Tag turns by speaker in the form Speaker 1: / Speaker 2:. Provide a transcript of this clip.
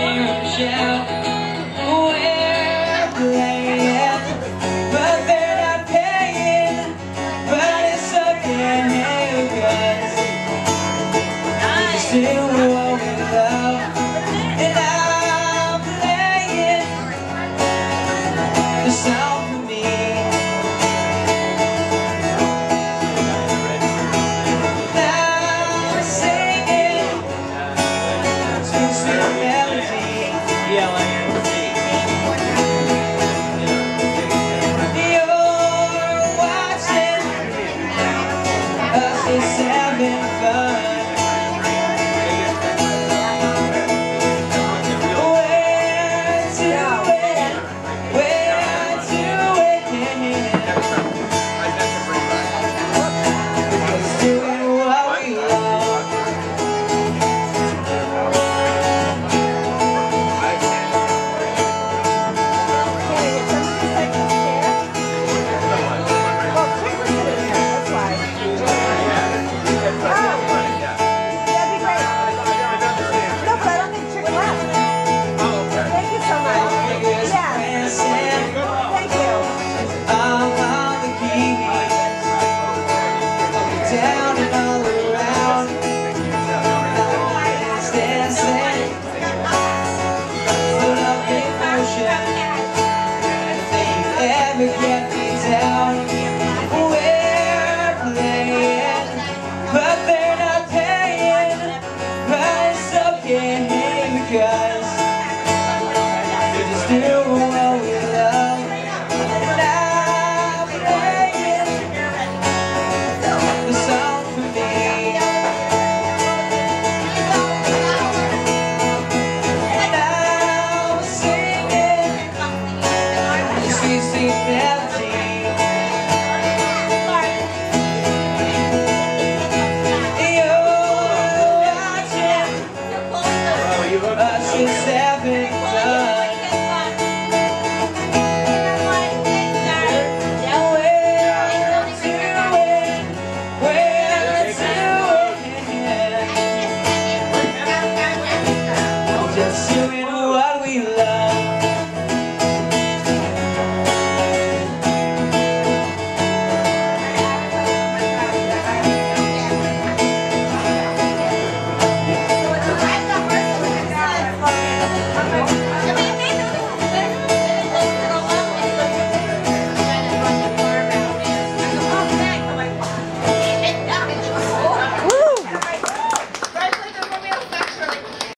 Speaker 1: scream and shout. We're playing, but they're not paying. But it's okay, 'cause it's still what we love. And I'm playing the song for me. Now I'm singing sweet, sweet melody. You're watching us just having fun. Down and all around, it's dancing, full of emotion. If they ever get me down, we're playing, but they're not paying. But it's okay, because we just do what we love. Sweet, sweet melody. You're watching us just having